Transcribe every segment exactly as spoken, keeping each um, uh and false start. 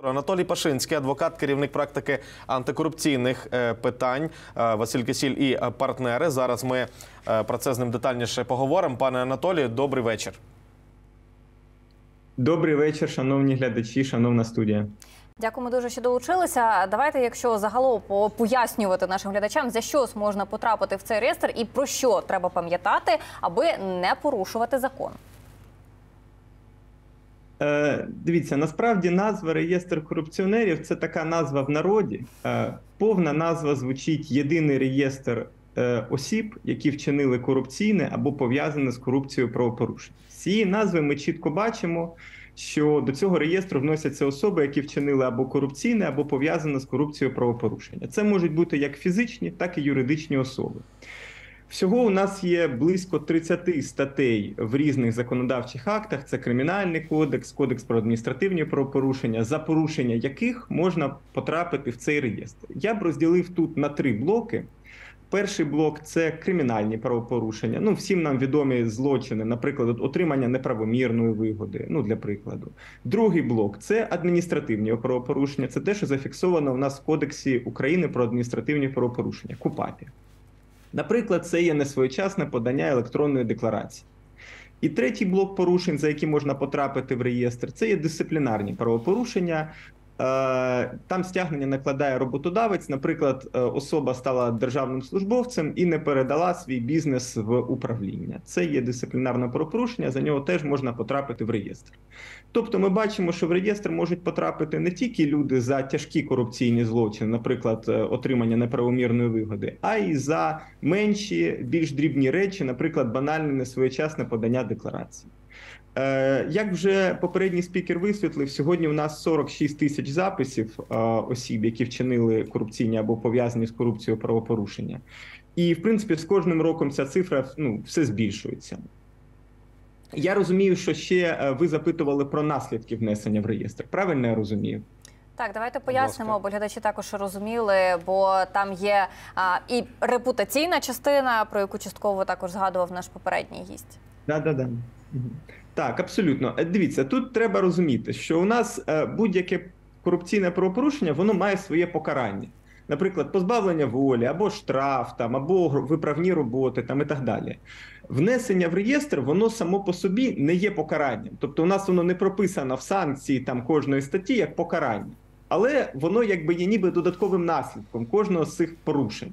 Анатолій Пашинський, адвокат, керівник практики антикорупційних питань, Василь Кисіль і партнери. Зараз ми про це з ним детальніше поговоримо. Пане Анатолію, добрий вечір. Добрий вечір, шановні глядачі, шановна студія. Дякуємо дуже, що долучилися. Давайте, якщо загалом пояснювати нашим глядачам, за що можна потрапити в цей реєстр і про що треба пам'ятати, аби не порушувати закон. Е, дивіться, насправді назва «Реєстр корупціонерів» – це така назва в народі. Е, повна назва звучить «Єдиний реєстр е, осіб, які вчинили корупційне або пов'язане з корупцією правопорушення». З цієї назви ми чітко бачимо, що до цього реєстру вносяться особи, які вчинили або корупційне, або пов'язане з корупцією правопорушення. Це можуть бути як фізичні, так і юридичні особи. Всього у нас є близько тридцяти статей в різних законодавчих актах. Це Кримінальний кодекс, Кодекс про адміністративні правопорушення, за порушення яких можна потрапити в цей реєстр. Я б розділив тут на три блоки. Перший блок – це кримінальні правопорушення. Ну, всім нам відомі злочини, наприклад, отримання неправомірної вигоди, ну, для прикладу. Другий блок – це адміністративні правопорушення. Це те, що зафіксовано в нас в Кодексі України про адміністративні правопорушення, КУпАПі. Наприклад, це є несвоєчасне подання електронної декларації. І третій блок порушень, за які можна потрапити в реєстр, це є дисциплінарні правопорушення. Там стягнення накладає роботодавець, наприклад, особа стала державним службовцем і не передала свій бізнес в управління. Це є дисциплінарне правопорушення, за нього теж можна потрапити в реєстр. Тобто ми бачимо, що в реєстр можуть потрапити не тільки люди за тяжкі корупційні злочини, наприклад, отримання неправомірної вигоди, а й за менші, більш дрібні речі, наприклад, банальне несвоєчасне подання декларації. Як вже попередній спікер висвітлив, сьогодні у нас сорок шість тисяч записів осіб, які вчинили корупційні або пов'язані з корупцією правопорушення. І, в принципі, з кожним роком ця цифра, ну, все збільшується. Я розумію, що ще ви запитували про наслідки внесення в реєстр. Правильно я розумію? Так, давайте пояснимо, бо глядачі також розуміли, бо там є а, і репутаційна частина, про яку частково також згадував наш попередній гість. Да-да-да. Так, абсолютно. Дивіться, тут треба розуміти, що у нас будь-яке корупційне правопорушення, воно має своє покарання. Наприклад, позбавлення волі, або штраф, там, або виправні роботи там, і так далі. Внесення в реєстр, воно само по собі не є покаранням. Тобто у нас воно не прописано в санкції там, кожної статті як покарання. Але воно якби є ніби додатковим наслідком кожного з цих порушень.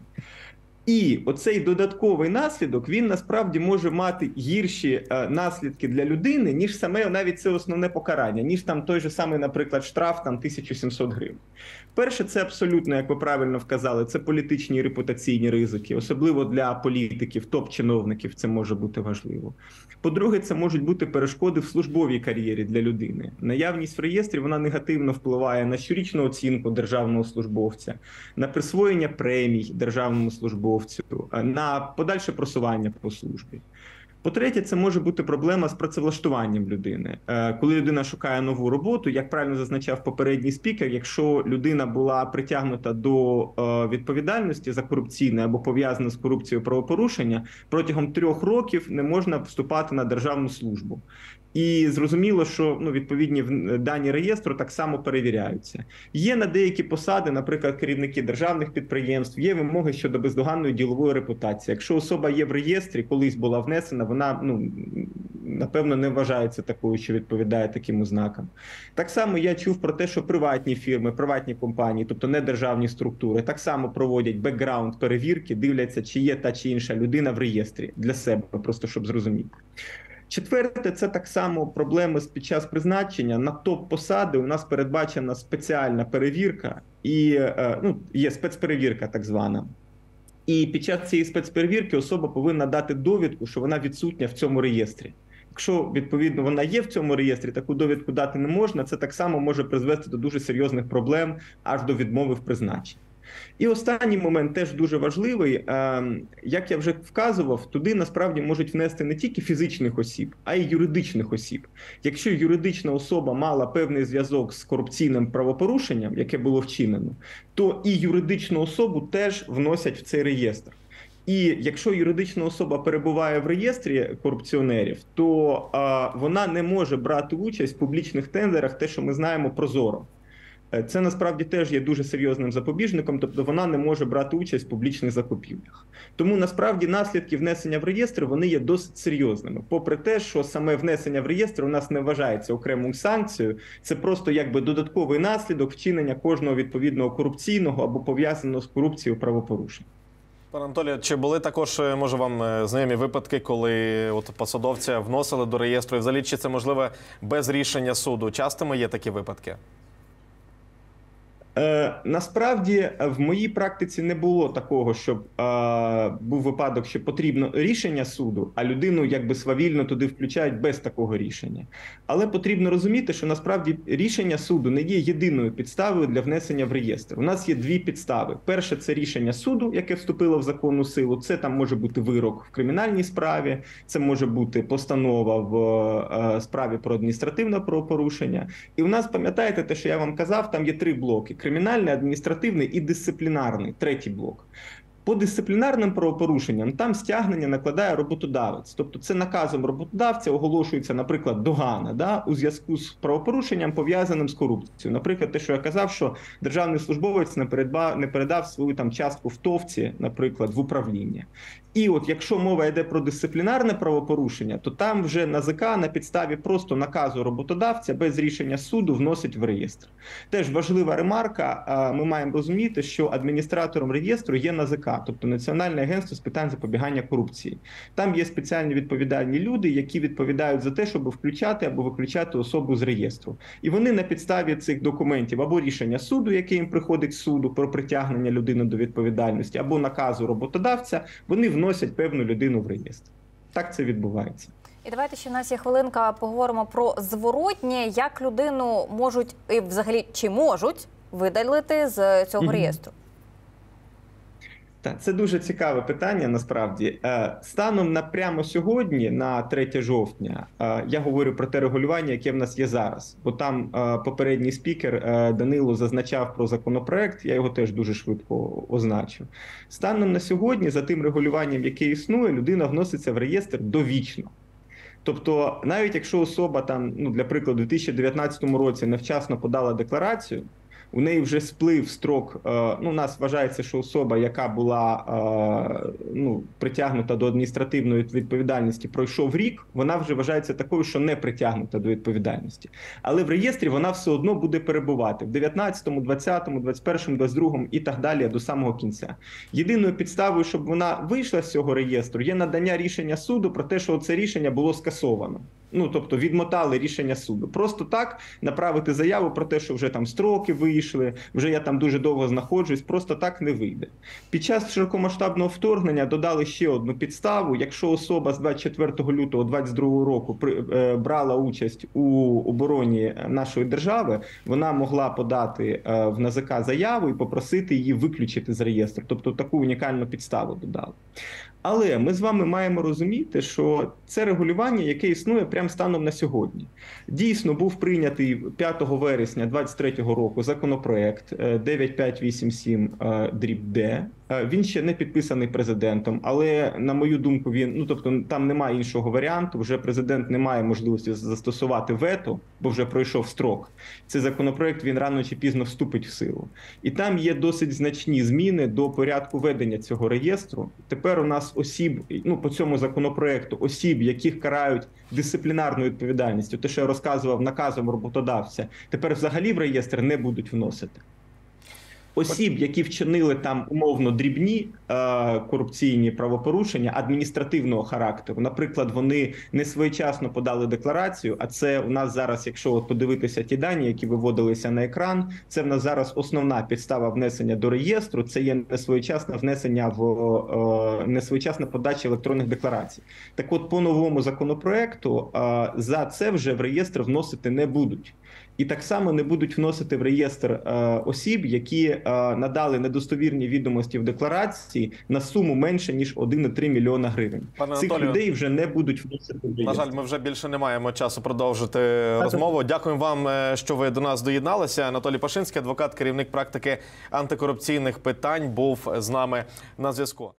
І оцей додатковий наслідок, він насправді може мати гірші е, наслідки для людини, ніж саме навіть це основне покарання, ніж там той же самий, наприклад, штраф там тисяча сімсот гривень. Перше, це абсолютно, як ви правильно вказали, це політичні і репутаційні ризики, особливо для політиків, топ-чиновників це може бути важливо. По-друге, це можуть бути перешкоди в службовій кар'єрі для людини. Наявність в реєстрі, вона негативно впливає на щорічну оцінку державного службовця, на присвоєння премій державному службовцю, на подальше просування по службі. По-третє, це може бути проблема з працевлаштуванням людини. Коли людина шукає нову роботу, як правильно зазначав попередній спікер, якщо людина була притягнута до відповідальності за корупційне або пов'язане з корупцією правопорушення, протягом трьох років не можна вступати на державну службу. І зрозуміло, що ну, відповідні дані реєстру так само перевіряються. Є на деякі посади, наприклад, керівники державних підприємств, є вимоги щодо бездоганної ділової репутації. Якщо особа є в реєстрі, колись була внесена, вона, ну, напевно, не вважається такою, що відповідає таким ознакам. Так само я чув про те, що приватні фірми, приватні компанії, тобто не державні структури, так само проводять бекграунд перевірки, дивляться, чи є та чи інша людина в реєстрі для себе, просто щоб зрозуміти. Четверте, це так само проблеми під час призначення. На топ-посади у нас передбачена спеціальна перевірка, і ну, є спецперевірка так звана. І під час цієї спецперевірки особа повинна дати довідку, що вона відсутня в цьому реєстрі. Якщо, відповідно, вона є в цьому реєстрі, таку довідку дати не можна, це так само може призвести до дуже серйозних проблем, аж до відмови в призначенні. І останній момент теж дуже важливий. Як я вже вказував, туди насправді можуть внести не тільки фізичних осіб, а й юридичних осіб. Якщо юридична особа мала певний зв'язок з корупційним правопорушенням, яке було вчинено, то і юридичну особу теж вносять в цей реєстр. І якщо юридична особа перебуває в реєстрі корупціонерів, то вона не може брати участь в публічних тендерах, те, що ми знаємо, прозоро. Е, Це насправді теж є дуже серйозним запобіжником, тобто вона не може брати участь в публічних закупівлях. Тому насправді наслідки внесення в реєстр вони є досить серйозними. Попри те, що саме внесення в реєстр у нас не вважається окремою санкцією, це просто якби додатковий наслідок вчинення кожного відповідного корупційного або пов'язаного з корупцією правопорушення. Пане Анатолію, чи були також, може, вам знайомі випадки, коли от посадовця вносили до реєстру, і взагалі, чи це можливо без рішення суду? Частими є такі випадки? Е, насправді в моїй практиці не було такого, щоб е, був випадок, що потрібно рішення суду, а людину якби свавільно туди включають без такого рішення. Але потрібно розуміти, що насправді рішення суду не є єдиною підставою для внесення в реєстр. У нас є дві підстави. Перше – це рішення суду, яке вступило в законну силу. Це там може бути вирок в кримінальній справі, це може бути постанова в е, справі про адміністративне правопорушення. І у нас, пам'ятаєте те, що я вам казав, там є три блоки. Кримінальний, адміністративний і дисциплінарний, третій блок. По дисциплінарним правопорушенням там стягнення накладає роботодавець. Тобто це наказом роботодавця оголошується, наприклад, догана да, у зв'язку з правопорушенням, пов'язаним з корупцією. Наприклад, те, що я казав, що державний службовець не, передба, не передав свою там частку в ТОВці, наприклад, в управління. І от якщо мова йде про дисциплінарне правопорушення, то там вже НАЗК на підставі просто наказу роботодавця без рішення суду вносить в реєстр. Теж важлива ремарка, ми маємо розуміти, що адміністратором реєстру є НАЗК, тобто Національне агентство з питань запобігання корупції. Там є спеціальні відповідальні люди, які відповідають за те, щоб включати або виключати особу з реєстру. І вони на підставі цих документів або рішення суду, яке їм приходить з суду про притягнення людини до відповідальності, або наказу роботодавця, вони вносять певну людину в реєстр. Так це відбувається. І давайте ще в нас є хвилинка, поговоримо про зворотнє, як людину можуть, і взагалі чи можуть, видалити з цього реєстру. Так, це дуже цікаве питання, насправді. Станом на прямо сьогодні, на третє жовтня, я говорю про те регулювання, яке в нас є зараз. Бо там попередній спікер Данило зазначав про законопроект, я його теж дуже швидко означив. Станом на сьогодні, за тим регулюванням, яке існує, людина вноситься в реєстр довічно. Тобто, навіть якщо особа, там, ну, для прикладу, у дві тисячі дев'ятнадцятому році невчасно подала декларацію, у неї вже сплив строк, ну, у нас вважається, що особа, яка була ну, притягнута до адміністративної відповідальності, пройшов рік, вона вже вважається такою, що не притягнута до відповідальності. Але в реєстрі вона все одно буде перебувати в дев'ятнадцятому, двадцятому, двадцять першому, двадцять другому і так далі до самого кінця. Єдиною підставою, щоб вона вийшла з цього реєстру, є надання рішення суду про те, що це рішення було скасовано. Ну, тобто відмотали рішення суду. Просто так направити заяву про те, що вже там строки вийшли, вже я там дуже довго знаходжусь, просто так не вийде. Під час широкомасштабного вторгнення додали ще одну підставу. Якщо особа з двадцять четвертого лютого двадцять другого року брала участь у обороні нашої держави, вона могла подати в НАЗК заяву і попросити її виключити з реєстру. Тобто таку унікальну підставу додали. Але ми з вами маємо розуміти, що це регулювання, яке існує прямо станом на сьогодні. Дійсно, був прийнятий п'ятого вересня двадцять третього року законопроект дев'ять п'ять вісім сім дріб Д. Він ще не підписаний президентом, але, на мою думку, він, ну, тобто, там немає іншого варіанту, вже президент не має можливості застосувати вето, бо вже пройшов строк. Цей законопроект, він рано чи пізно вступить в силу. І там є досить значні зміни до порядку ведення цього реєстру. Тепер у нас осіб, ну, по цьому законопроекту, осіб, яких карають дисциплінарною відповідальністю, те, що я розказував наказом роботодавця, тепер взагалі в реєстр не будуть вносити. Осіб, які вчинили там умовно дрібні е, корупційні правопорушення адміністративного характеру, наприклад, вони не своєчасно подали декларацію, а це у нас зараз, якщо от подивитися ті дані, які виводилися на екран, це в нас зараз основна підстава внесення до реєстру, це є несвоєчасне внесення в е, несвоєчасна подача електронних декларацій. Так от, по новому законопроекту е, за це вже в реєстр вносити не будуть. І так само не будуть вносити в реєстр е, осіб, які е, надали недостовірні відомості в декларації на суму менше, ніж один цілих три мільйона гривень. Пане Цих Анатолію, людей вже не будуть вносити в реєстр. На жаль, ми вже більше не маємо часу продовжити розмову. Дякуємо вам, що ви до нас доєдналися. Анатолій Пашинський, адвокат, керівник практики антикорупційних питань, був з нами на зв'язку.